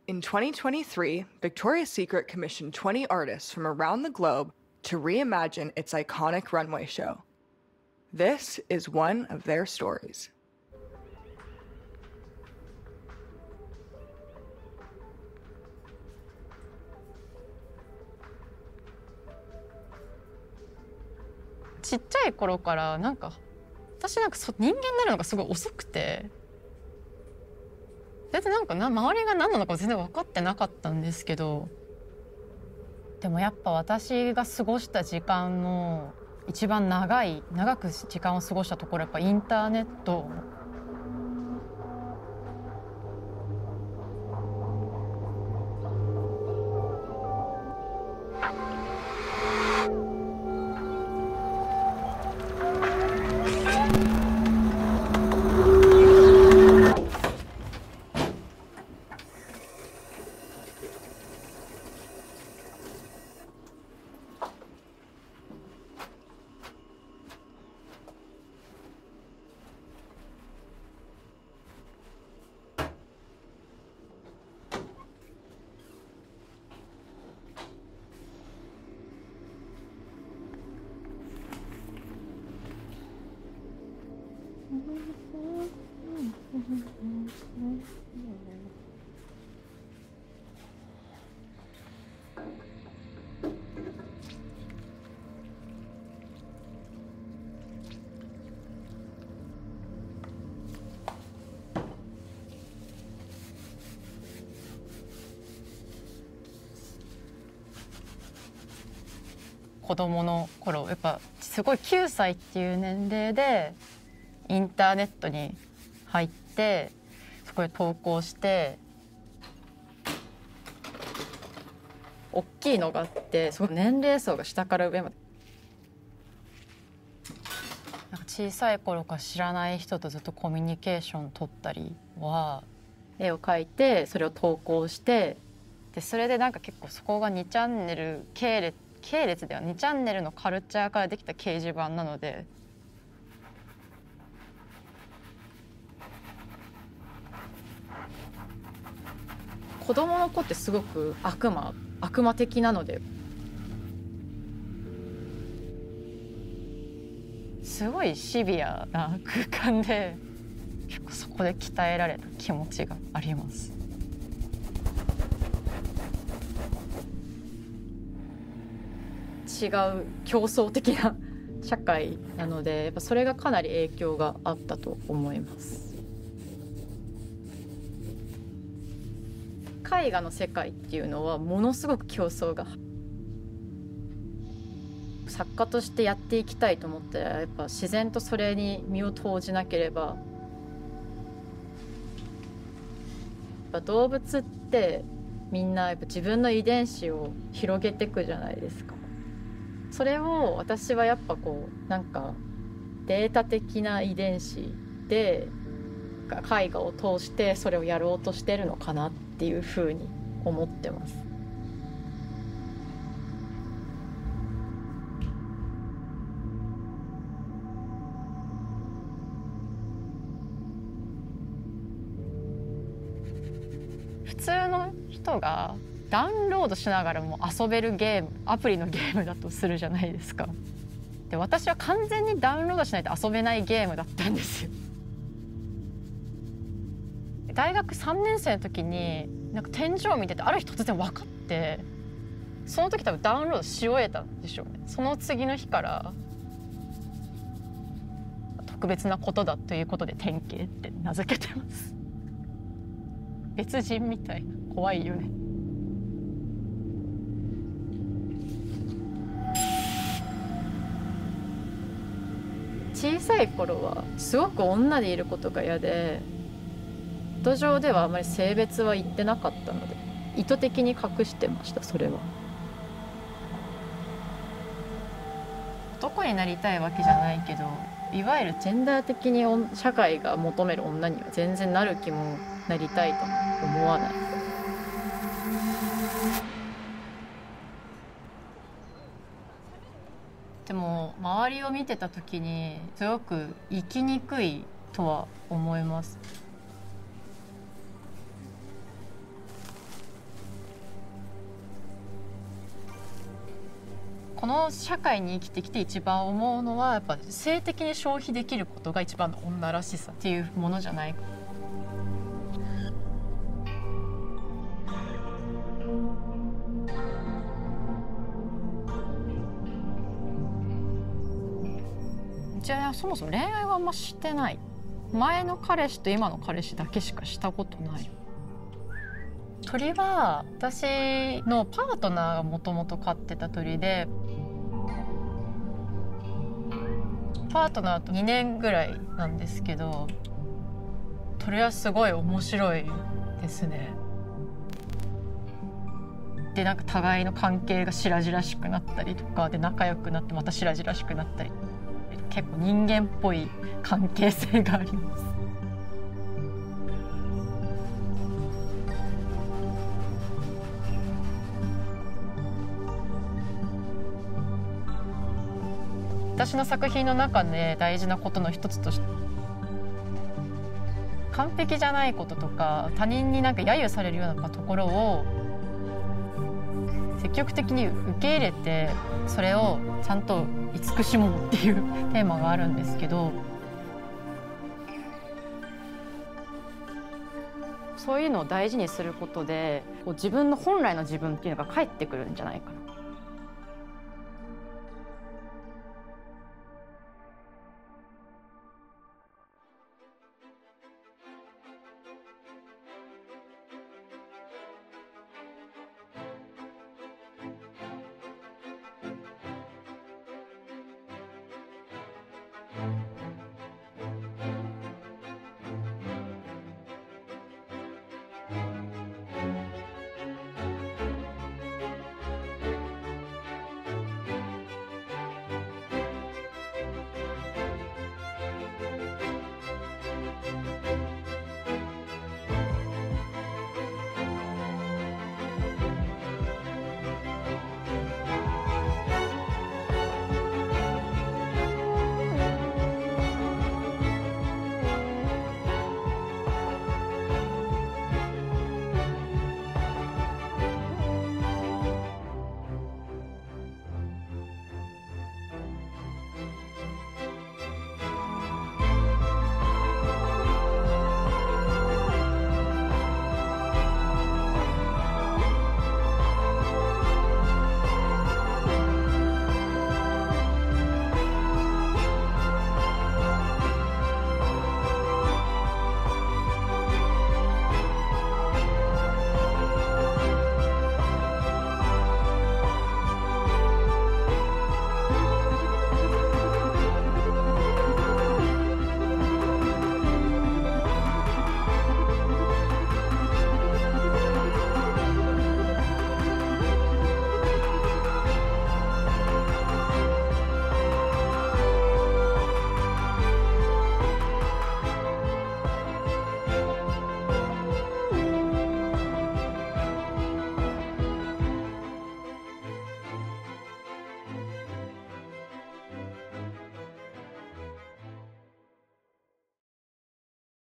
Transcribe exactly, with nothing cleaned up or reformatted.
In twenty twenty-three, Victoria's Secret commissioned twenty artists from around the globe to reimagine its iconic runway show. This is one of their stories. ちっちゃい頃からなんか私なんかそ人間になるのがすごい遅くて、全然なんかな周りが何なのか全然分かってなかったんですけど、でもやっぱ私が過ごした時間の一番長い長く時間を過ごしたところやっぱインターネット。子供の頃やっぱすごいきゅうさいっていう年齢でインターネットに入ってそこで投稿して大きいのがあってすごい年齢層が下から上までなんか小さい頃から知らない人とずっとコミュニケーション取ったりは絵を描いてそれを投稿してでそれでなんか結構そこがにチャンネル系列系列ではにチャンネルのカルチャーからできた掲示板なので子供の子ってすごく悪魔悪魔的なのですごいシビアな空間で結構そこで鍛えられた気持ちがあります。違う競争的な社会なのでやっぱそれがかなり影響があったと思います。絵画の世界っていうのはものすごく競争が作家としてやっていきたいと思ったらやっぱ自然とそれに身を投じなければやっぱ動物ってみんなやっぱ自分の遺伝子を広げていくじゃないですか。それを私はやっぱこうなんかデータ的な遺伝子で絵画を通してそれをやろうとしてるのかなっていうふうに思ってます。普通の人がダウンロードしながらも遊べるゲームアプリのゲームだとするじゃないですか。で私は完全にダウンロードしないと遊べないゲームだったんですよ。大学さんねん生の時になんか天井を見ててある日突然分かってその時多分ダウンロードし終えたんでしょうね。その次の日から特別なことだということで典型って名付けてます。別人みたいな怖いよね。小さい頃はすごく女でいることが嫌でネット上ではあまり性別は言ってなかったので意図的に隠してました。それは男になりたいわけじゃないけどいわゆるジェンダー的に社会が求める女には全然なる気もなりたいとも思わない。でも周りを見てた時にすごく生きにくいとは思います。 この社会に生きてきて一番思うのはやっぱ性的に消費できることが一番の女らしさっていうものじゃないか。じゃあそもそも恋愛はあんましてない。前の彼氏と今の彼氏だけしかしたことない。鳥は私のパートナーがもともと飼ってた鳥で、パートナーとにねんぐらいなんですけど、鳥はすごい面白いですね。でなんか互いの関係が白々しくなったりとかで仲良くなってまた白々しくなったり、結構人間っぽい関係性があります。私の作品の中で大事なことの一つとして、完璧じゃないこととか他人になんか揶揄されるようなところを積極的に受け入れて、それをちゃんと慈しもうっていうテーマがあるんですけど、そういうのを大事にすることでこう自分の本来の自分っていうのが返ってくるんじゃないかな。